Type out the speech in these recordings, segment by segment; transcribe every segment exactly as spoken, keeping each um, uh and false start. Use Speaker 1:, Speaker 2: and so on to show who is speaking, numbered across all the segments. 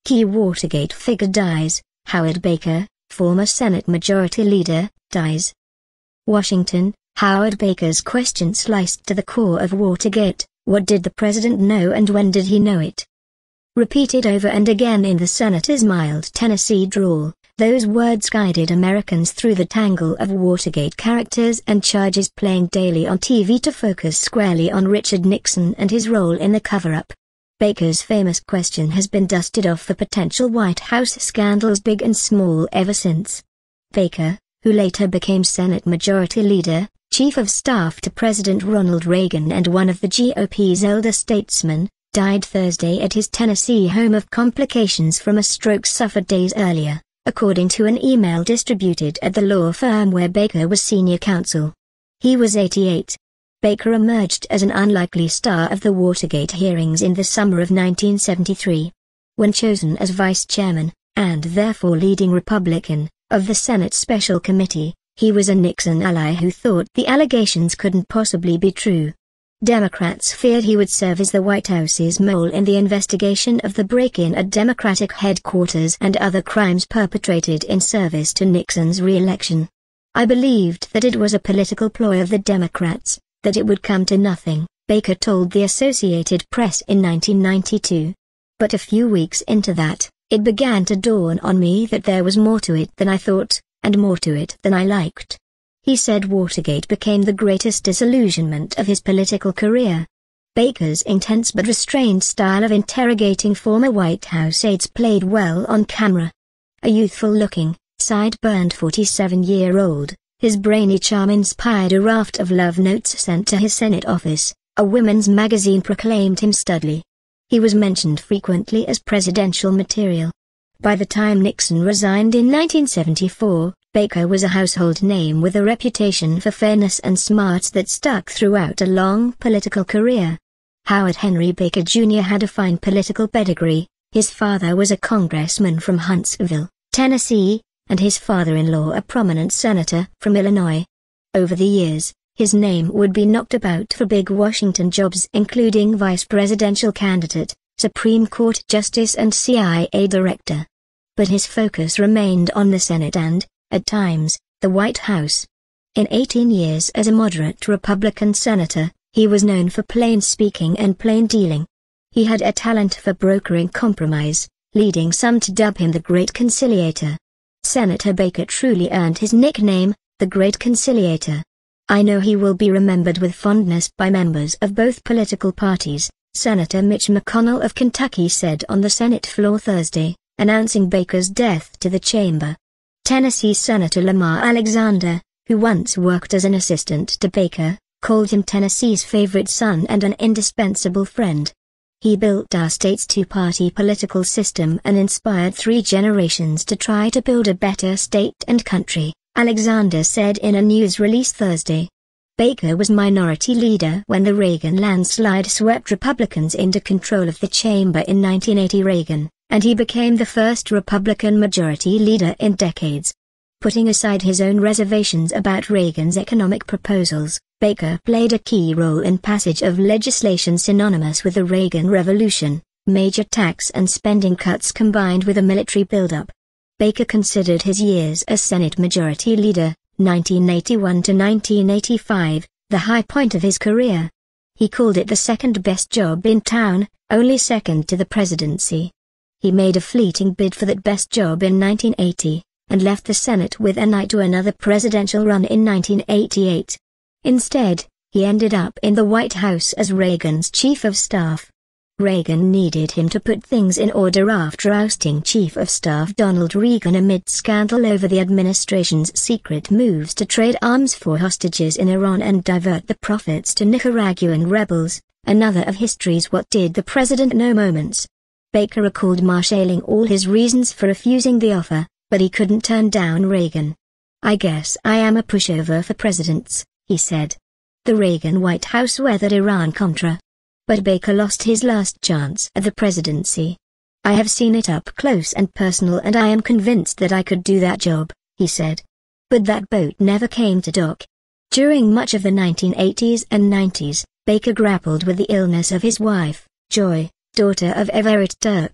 Speaker 1: Key Watergate figure dies. Howard Baker, former Senate Majority Leader, dies. Washington, Howard Baker's question sliced to the core of Watergate. What did the president know and when did he know it? Repeated over and again in the senator's mild Tennessee drawl, those words guided Americans through the tangle of Watergate characters and charges playing daily on T V to focus squarely on Richard Nixon and his role in the cover-up. Baker's famous question has been dusted off for potential White House scandals big and small ever since. Baker, who later became Senate Majority Leader, Chief of Staff to President Ronald Reagan and one of the G O P's elder statesmen, died Thursday at his Tennessee home of complications from a stroke suffered days earlier, according to an email distributed at the law firm where Baker was senior counsel. He was eighty-eight. Baker emerged as an unlikely star of the Watergate hearings in the summer of nineteen seventy-three. When chosen as vice chairman, and therefore leading Republican, of the Senate Special Committee, he was a Nixon ally who thought the allegations couldn't possibly be true. Democrats feared he would serve as the White House's mole in the investigation of the break-in at Democratic headquarters and other crimes perpetrated in service to Nixon's re-election. I believed that it was a political ploy of the Democrats, that it would come to nothing, Baker told the Associated Press in nineteen ninety-two. But a few weeks into that, it began to dawn on me that there was more to it than I thought, and more to it than I liked. He said Watergate became the greatest disillusionment of his political career. Baker's intense but restrained style of interrogating former White House aides played well on camera. A youthful-looking, sideburns forty-seven-year-old, his brainy charm inspired a raft of love notes sent to his Senate office. A women's magazine proclaimed him studly. He was mentioned frequently as presidential material. By the time Nixon resigned in nineteen seventy-four, Baker was a household name with a reputation for fairness and smarts that stuck throughout a long political career. Howard Henry Baker Junior had a fine political pedigree. His father was a congressman from Huntsville, Tennessee, and his father-in-law a prominent senator from Illinois. Over the years, his name would be knocked about for big Washington jobs including vice presidential candidate, Supreme Court justice and C I A director. But his focus remained on the Senate and, at times, the White House. In eighteen years as a moderate Republican senator, he was known for plain speaking and plain dealing. He had a talent for brokering compromise, leading some to dub him the Great Conciliator. Senator Baker truly earned his nickname, the Great Conciliator. I know he will be remembered with fondness by members of both political parties, Senator Mitch McConnell of Kentucky said on the Senate floor Thursday, announcing Baker's death to the chamber. Tennessee Senator Lamar Alexander, who once worked as an assistant to Baker, called him Tennessee's favorite son and an indispensable friend. He built our state's two-party political system and inspired three generations to try to build a better state and country, Alexander said in a news release Thursday. Baker was minority leader when the Reagan landslide swept Republicans into control of the chamber in nineteen eighty Reagan, and he became the first Republican majority leader in decades. Putting aside his own reservations about Reagan's economic proposals, Baker played a key role in passage of legislation synonymous with the Reagan Revolution, major tax and spending cuts combined with a military buildup. Baker considered his years as Senate Majority Leader, nineteen eighty-one to nineteen eighty-five, the high point of his career. He called it the second best job in town, only second to the presidency. He made a fleeting bid for that best job in nineteen eighty, and left the Senate with an eye to another presidential run in nineteen eighty-eight. Instead, he ended up in the White House as Reagan's chief of staff. Reagan needed him to put things in order after ousting Chief of Staff Donald Regan amid scandal over the administration's secret moves to trade arms for hostages in Iran and divert the profits to Nicaraguan rebels, another of history's "what did the president know" moments. Baker recalled marshalling all his reasons for refusing the offer, but he couldn't turn down Reagan. "I guess I am a pushover for presidents," he said. The Reagan White House weathered Iran-Contra. But Baker lost his last chance at the presidency. "I have seen it up close and personal and I am convinced that I could do that job," he said. But that boat never came to dock. During much of the nineteen eighties and nineties, Baker grappled with the illness of his wife, Joy, daughter of Everett Dirksen,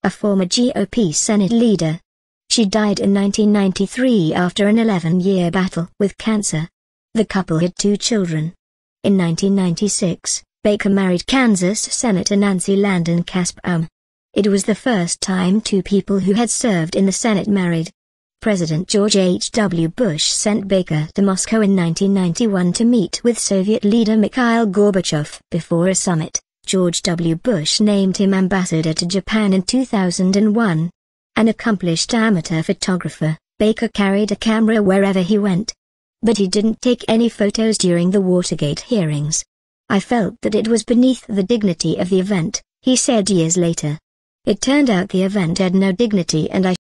Speaker 1: a former G O P Senate leader. She died in nineteen ninety-three after an eleven-year battle with cancer. The couple had two children. In nineteen ninety-six, Baker married Kansas Senator Nancy Landon Caspbaum. It was the first time two people who had served in the Senate married. President George H W Bush sent Baker to Moscow in nineteen ninety-one to meet with Soviet leader Mikhail Gorbachev. Before a summit, George W. Bush named him ambassador to Japan in two thousand one. An accomplished amateur photographer, Baker carried a camera wherever he went. But he didn't take any photos during the Watergate hearings. I felt that it was beneath the dignity of the event, he said years later. It turned out the event had no dignity and I